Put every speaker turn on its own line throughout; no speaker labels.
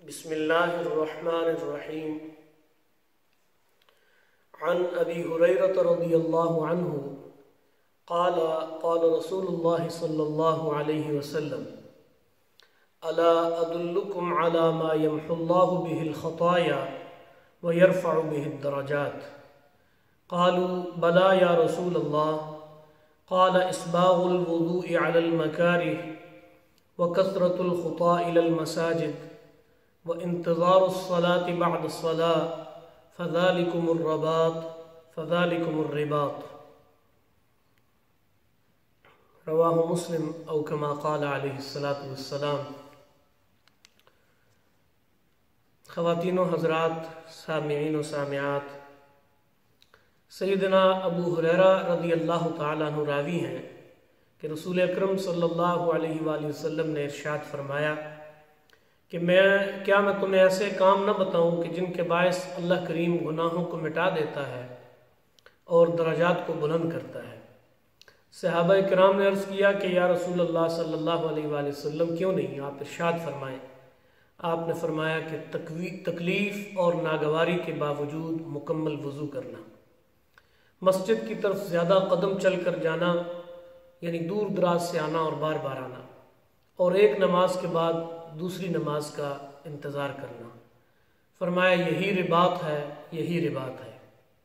بسم اللہ الرحمن الرحیم عن ابی ہریرہ رضی اللہ عنہ قال قال رسول اللہ صلی اللہ علیہ وسلم الا ادلکم علی ما یمحو اللہ به الخطایا ویرفع به الدرجات قالوا بلى یا رسول اللہ قال اسباغ الوضوء علی المکارہ وکثرة الخطا الى المساجد وانتظار الصلاة بعد الصلاة فذلكم الرباط رواہ مسلم او کما قال علیہ الصلاة والسلام۔ خواتین و حضرات، سامعین و سامعات، سیدنا ابو ہریرہ رضی اللہ تعالیٰ عنہ راوی ہیں کہ رسول اکرم صلی اللہ علیہ وآلہ وسلم نے ارشاد فرمایا کہ کیا میں تمہیں ایسے کام نہ بتاؤں کہ جن کے باعث اللہ کریم گناہوں کو مٹا دیتا ہے اور درجات کو بلند کرتا ہے۔ صحابہ کرام نے عرض کیا کہ یا رسول اللہ صلی اللہ علیہ وآلہ وسلم کیوں نہیں، آپ ارشاد فرمائیں۔ آپ نے فرمایا کہ تکلیف اور ناگواری کے باوجود مکمل وضو کرنا، مسجد کی طرف زیادہ قدم چل کر جانا یعنی دور دراز سے آنا اور بار بار آنا، اور ایک نماز کے بعد دوسری نماز کا انتظار کرنا۔ فرمایا یہی رباط ہے، یہی رباط ہے۔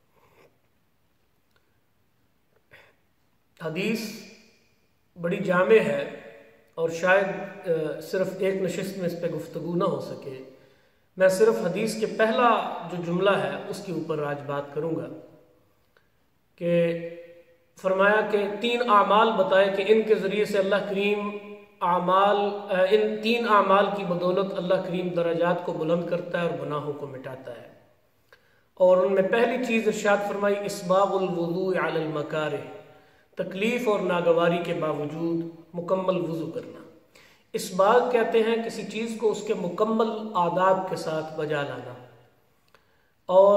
حدیث بڑی جامع ہے اور شاید صرف ایک نشست میں اس پہ گفتگو نہ ہو سکے۔ میں صرف حدیث کے پہلا جو جملہ ہے اس کے اوپر آج بات کروں گا کہ فرمایا کہ 3 اعمال بتائے کہ ان کے ذریعے سے اللہ کریم ان 3 اعمال کی بدولت اللہ کریم درجات کو بلند کرتا ہے اور گناہوں کو مٹاتا ہے۔ اور ان میں پہلی چیز ارشاد فرمائی اسباغ الوضوء علی المکارہ، تکلیف اور ناگواری کے باوجود مکمل وضو کرنا۔ اسباغ کہتے ہیں کسی چیز کو اس کے مکمل آداب کے ساتھ بجا لانا اور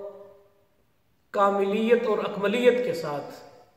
کاملیت اور اکملیت کے ساتھ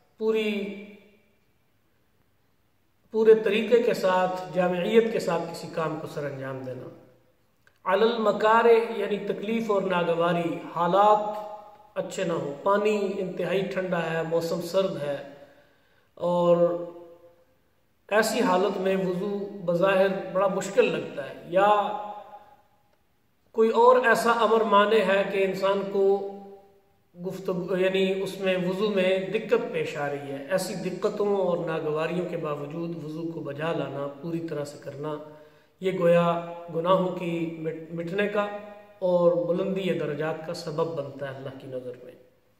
پورے طریقے کے ساتھ جامعیت کے ساتھ کسی کام کو سر انجام دینا۔ علی المکارہ یعنی تکلیف اور ناگواری، حالات اچھے نہ ہوں، پانی انتہائی ٹھنڈا ہے، موسم سرد ہے، اور ایسی حالت میں وضو بظاہر بڑا مشکل لگتا ہے، یا کوئی اور ایسا امر مانے ہے کہ انسان کو گفتگو یعنی اس میں وضو میں دقت پیش آ رہی ہے۔ ایسی دقتوں اور ناگواریوں کے باوجود وضو کو بجا لانا، پوری طرح سے کرنا، یہ گویا گناہوں کی مٹنے کا اور بلندی درجات کا سبب بنتا ہے اللہ کی نظر میں۔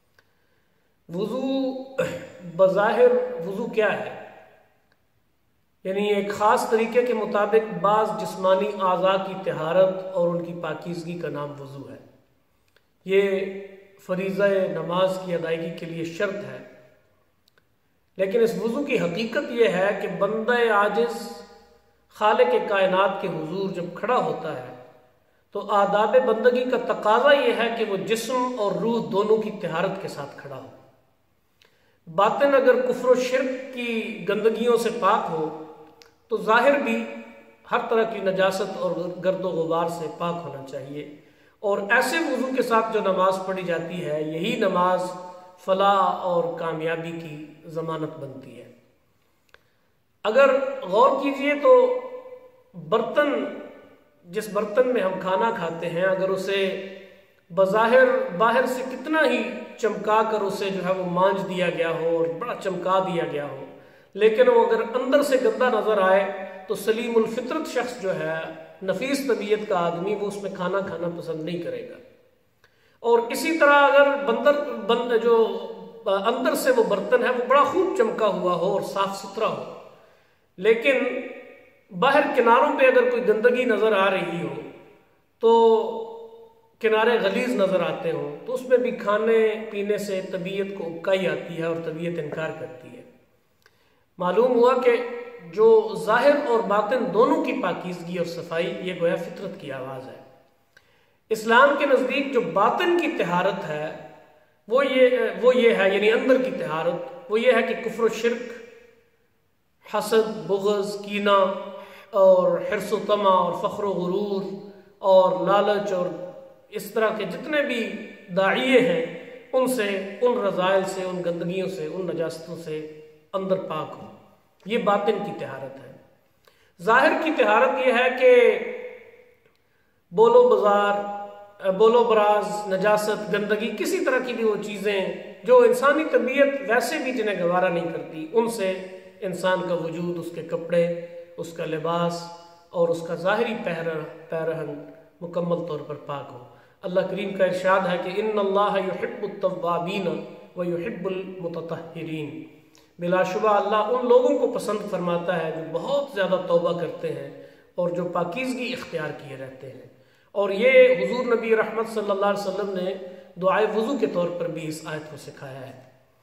وضو بظاہر وضو کیا ہے؟ یعنی ایک خاص طریقے کے مطابق بعض جسمانی اعضاء کی طہارت اور ان کی پاکیزگی کا نام وضو ہے۔ یہ فریضہ نماز کی ادائیگی کے لیے شرط ہے، لیکن اس وضو کی حقیقت یہ ہے کہ بندہ عاجز خالق کائنات کے حضور جب کھڑا ہوتا ہے تو آداب بندگی کا تقاضا یہ ہے کہ وہ جسم اور روح دونوں کی طہارت کے ساتھ کھڑا ہو۔ باطن اگر کفر و شرک کی گندگیوں سے پاک ہو تو ظاہر بھی ہر طرح کی نجاست اور گرد و غبار سے پاک ہونا چاہیے، اور ایسے وضو کے ساتھ جو نماز پڑھی جاتی ہے یہی نماز فلاح اور کامیابی کی ضمانت بنتی ہے۔ اگر غور کیجئے تو جس برتن میں ہم کھانا کھاتے ہیں، اگر اسے بظاہر باہر سے کتنا ہی چمکا کر اسے جو ہے وہ مانج دیا گیا ہو اور بڑا چمکا دیا گیا ہو، لیکن وہ اگر اندر سے گندا نظر آئے تو سلیم الفطرت شخص جو ہے، نفیس طبیعت کا آدمی، وہ اس میں کھانا کھانا پسند نہیں کرے گا۔ اور اسی طرح اگر جو اندر سے وہ برتن ہے وہ بڑا خوب چمکا ہوا ہو اور صاف ستھرا ہو، لیکن باہر کناروں پہ اگر کوئی گندگی نظر آ رہی ہو تو کنارے غلیظ نظر آتے ہوں تو اس میں بھی کھانے پینے سے طبیعت کو اکائی آتی ہے اور طبیعت انکار کرتی ہے۔ معلوم ہوا کہ جو ظاہر اور باطن دونوں کی پاکیزگی اور صفائی یہ گویا فطرت کی آواز ہے۔ اسلام کے نزدیک جو باطن کی طہارت ہے وہ یہ ہے، یعنی اندر کی طہارت وہ یہ ہے کہ کفر و شرک، حسد، بغض، کینہ اور حرص و طمع اور فخر و غرور اور لالچ اور اس طرح کے جتنے بھی داعیے ہیں ان سے، ان رذائل سے، ان گندگیوں سے، ان نجاستوں سے اندر پاک ہو۔ یہ باطن کی طہارت ہے۔ ظاہر کی طہارت یہ ہے کہ بولو براز، نجاست، گندگی، کسی طرح کی بھی وہ چیزیں جو انسانی طبیعت ویسے بھی جنہیں گوارا نہیں کرتی، ان سے انسان کا وجود، اس کے کپڑے، اس کا لباس اور اس کا ظاہری پیرہن مکمل طور پر پاک ہو۔ اللہ کریم کا ارشاد ہے کہ ان اللہ یحب التوابین ویحب المتطہرین، بلا شبہ اللہ ان لوگوں کو پسند فرماتا ہے جو بہت زیادہ توبہ کرتے ہیں اور جو پاکیزگی اختیار کیے رہتے ہیں۔ اور یہ حضور نبی رحمت صلی اللہ علیہ وسلم نے دعائے وضو کے طور پر بھی اس آیت کو سکھایا ہے۔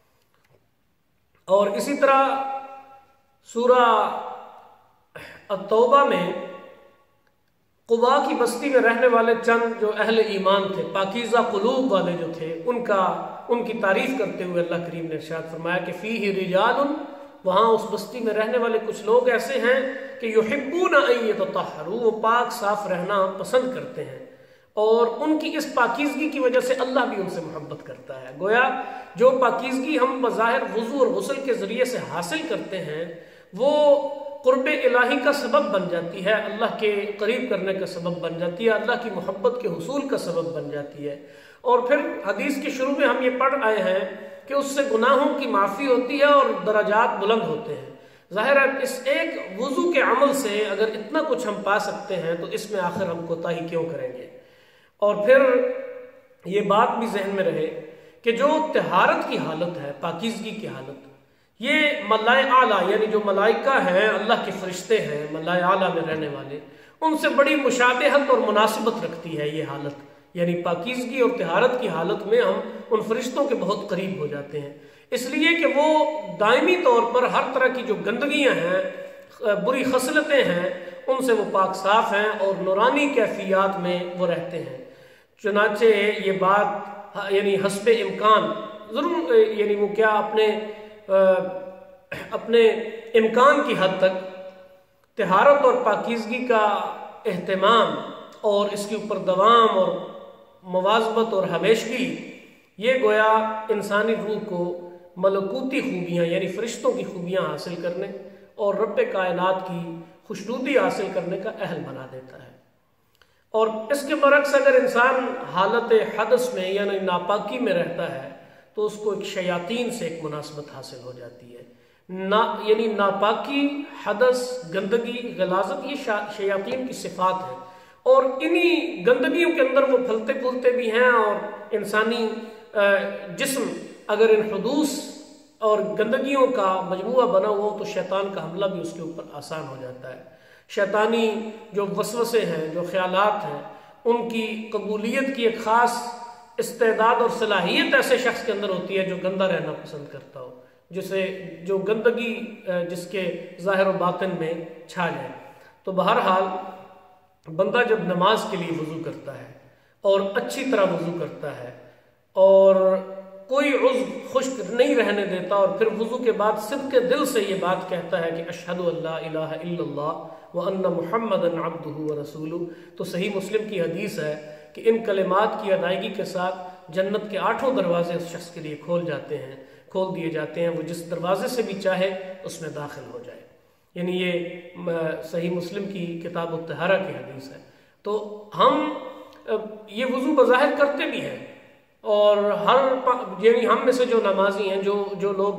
اور اسی طرح سورہ التوبہ میں قباء کی بستی میں رہنے والے چند جو اہل ایمان تھے، پاکیزہ قلوب والے جو تھے، ان کی تعریف کرتے ہوئے اللہ کریم نے ارشاد فرمایا کہ فیہ رجال، وہاں اس بستی میں رہنے والے کچھ لوگ ایسے ہیں کہ یحبون ان یتطہروا، وہ پاک صاف رہنا پسند کرتے ہیں، اور ان کی اس پاکیزگی کی وجہ سے اللہ بھی ان سے محبت کرتا ہے۔ گویا جو پاکیزگی ہم بظاہر وضو اور غسل کے ذریعے سے حاصل کرتے ہیں وہ قرب الہی کا سبب بن جاتی ہے، اللہ کے قریب کرنے کا سبب بن جاتی ہے، اللہ کی محبت کے حصول کا سبب بن جاتی ہے۔ اور پھر حدیث کے شروع میں ہم یہ پڑھ آئے ہیں کہ اس سے گناہوں کی معافی ہوتی ہے اور درجات بلند ہوتے ہیں۔ ظاہر ہے اس ایک وضو کے عمل سے اگر اتنا کچھ ہم پا سکتے ہیں تو اس میں آخر ہم کوتاہی کیوں کریں گے۔ اور پھر یہ بات بھی ذہن میں رہے کہ جو طہارت کی حالت ہے، پاکیزگی کی حالت، یہ ملائے اعلیٰ یعنی جو ملائکہ ہیں، اللہ کے فرشتے ہیں، ملائے اعلیٰ میں رہنے والے، ان سے بڑی مشابہت اور مناسبت رکھتی ہے یہ حالت، یعنی پاکیزگی اور طہارت کی حالت میں ہم ان فرشتوں کے بہت قریب ہو جاتے ہیں، اس لیے کہ وہ دائمی طور پر ہر طرح کی جو گندگیاں ہیں، بری خصلتیں ہیں، ان سے وہ پاک صاف ہیں اور نورانی کیفیات میں وہ رہتے ہیں۔ چنانچہ یہ بات یعنی حسب امکان ضرور، یعنی وہ کیا اپنے امکان کی حد تک طہارت اور پاکیزگی کا اہتمام اور اس کے اوپر دوام اور مواظبت اور ہمیشگی، یہ گویا انسانی روح کو ملکوتی خوبیاں یعنی فرشتوں کی خوبیاں حاصل کرنے اور رب کائنات کی خوشنودی حاصل کرنے کا اہل بنا دیتا ہے۔ اور اس کے برعکس اگر انسان حالت حدث میں یعنی ناپاکی میں رہتا ہے تو اس کو ایک شیاطین سے ایک مناسبت حاصل ہو جاتی ہے۔ یعنی ناپاکی، حدث، گندگی، غلاظت، یہ شیاطین کی صفات ہیں، اور انہی گندگیوں کے اندر وہ پھلتے پھولتے بھی ہیں، اور انسانی جسم اگر ان حدوث اور گندگیوں کا مجموعہ بنا ہوا ہو تو شیطان کا حملہ بھی اس کے اوپر آسان ہو جاتا ہے۔ شیطانی جو وسوسے ہیں، جو خیالات ہیں، ان کی قبولیت کی ایک خاص استعداد اور صلاحیت ایسے شخص کے اندر ہوتی ہے جو گندہ رہنا پسند کرتا ہو، جو گندگی جس کے ظاہر و باطن میں چھا جائے۔ تو بہرحال بندہ جب نماز کے لیے وضو کرتا ہے اور اچھی طرح وضو کرتا ہے اور کوئی عضو خشک نہیں رہنے دیتا، اور پھر وضو کے بعد صدق دل سے یہ بات کہتا ہے کہ اشہد ان لا الہ الا اللہ وان محمدا عبدہ ورسولہ، تو صحیح مسلم کی حدیث ہے کہ ان کلمات کی ادائیگی کے ساتھ جنت کے 8 دروازے اس شخص کے لیے کھول دیے جاتے ہیں، وہ جس دروازے سے بھی چاہے اس میں داخل ہو جائے۔ یعنی یہ صحیح مسلم کی کتاب الطہارہ کی حدیث ہے۔ تو ہم یہ وضو بظاہر کرتے بھی ہیں، اور یعنی ہم میں سے جو نمازی ہیں، جو لوگ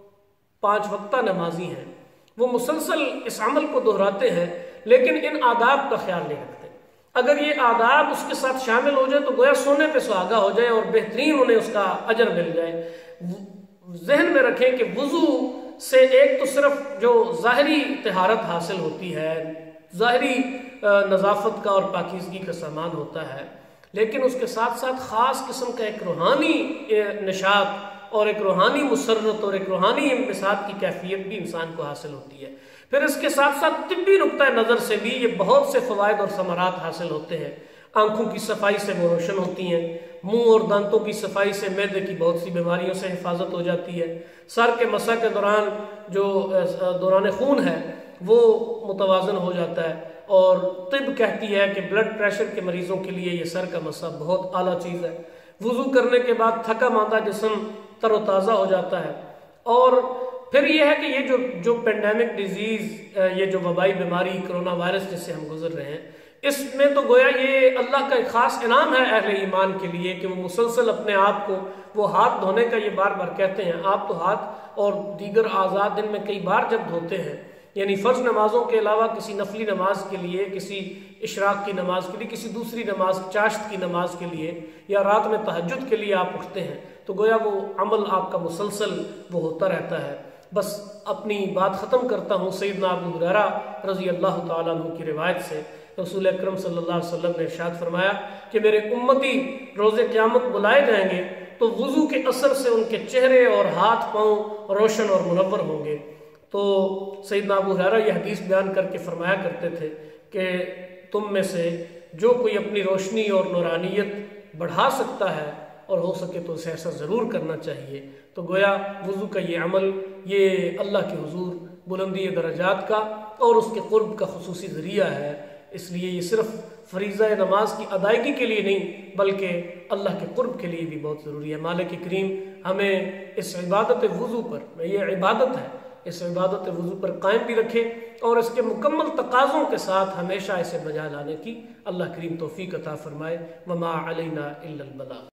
5 وقتہ نمازی ہیں، وہ مسلسل اس عمل کو دہراتے ہیں، لیکن ان آداب کا خیال نہیں رکھتے۔ اگر یہ آداب اس کے ساتھ شامل ہو جائے تو گویا سونے پہ سہاگا ہو جائے اور بہترین انہیں اس کا اجر مل جائے۔ ذہن میں رکھیں کہ وضو سے ایک تو صرف جو ظاہری طہارت حاصل ہوتی ہے، ظاہری نظافت کا اور پاکیزگی کا سامان ہوتا ہے، لیکن اس کے ساتھ ساتھ خاص قسم کا ایک روحانی نشاط اور ایک روحانی مسرت اور ایک روحانی انبساط کی کیفیت بھی انسان کو حاصل ہوتی ہے۔ پھر اس کے ساتھ ساتھ طبی نقطہ نظر سے بھی یہ بہت سے فوائد اور ثمرات حاصل ہوتے ہیں۔ آنکھوں کی صفائی سے وہ روشن ہوتی ہیں، منہ اور دانتوں کی صفائی سے معدے کی بہت سی بیماریوں سے حفاظت ہو جاتی ہے، سر کے مسح کے دوران جو دوران خون ہے وہ متوازن ہو جاتا ہے، اور طب کہتی ہے کہ بلڈ پریشر کے مریضوں کے لیے یہ سر کا مسح بہت اعلیٰ چیز ہے۔ وضو کرنے کے بعد تھکا ماندہ جسم تر و تازہ ہو جاتا ہے۔ اور پھر یہ ہے کہ یہ جو پینڈیمک ڈیزیز، یہ جو وبائی بیماری کرونا وائرس جس سے ہم گزر رہے ہیں، اس میں تو گویا یہ اللہ کا ایک خاص انعام ہے اہل ایمان کے لیے کہ وہ مسلسل اپنے آپ کو، وہ ہاتھ دھونے کا یہ بار بار کہتے ہیں، آپ تو ہاتھ اور دیگر اعضاء دن میں کئی بار جب دھوتے ہیں، یعنی فرض نمازوں کے علاوہ کسی نفلی نماز کے لیے، کسی اشراق کی نماز کے لیے، کسی دوسری نماز چاشت کی نماز کے لیے، یا رات میں تہجد کے لیے آپ اٹھتے ہیں، تو گویا وہ عمل آپ کا مسلسل وہ ہوتا رہتا ہے۔ بس اپنی بات ختم کرتا ہوں سیدنا ابو ہریرہ رضی اللہ تعالیٰ عنہ کی روایت سے۔ رسول اکرم صلی اللہ علیہ وسلم نے ارشاد فرمایا کہ میرے امتی روز قیامت بلائے جائیں گے تو وضو کے اثر سے ان کے چہرے اور ہاتھ پاؤں روشن اور منور ہوں گے۔ تو سیدنا ابو ہریرہ یہ حدیث بیان کر کے فرمایا کرتے تھے کہ تم میں سے جو کوئی اپنی روشنی اور نورانیت بڑھا سکتا ہے اور ہو سکے تو اسے ایسا ضرور کرنا چاہیے۔ تو گویا وضو کا یہ عمل یہ اللہ کے حضور بلندی درجات کا اور اس کے قرب کا خصوصی ذریعہ ہے، اس لیے یہ صرف فریضہ نماز کی ادائیگی کے لیے نہیں بلکہ اللہ کے قرب کے لیے بھی بہت ضروری ہے۔ مالک کریم ہمیں اس عبادت وضو پر، یہ عبادت ہے، اس عبادت وضو پر قائم بھی رکھے اور اس کے مکمل تقاضوں کے ساتھ ہمیشہ اسے بجا لانے کی اللہ کریم توفیق عطا فرمائے۔ وما علینا الا البلاغ۔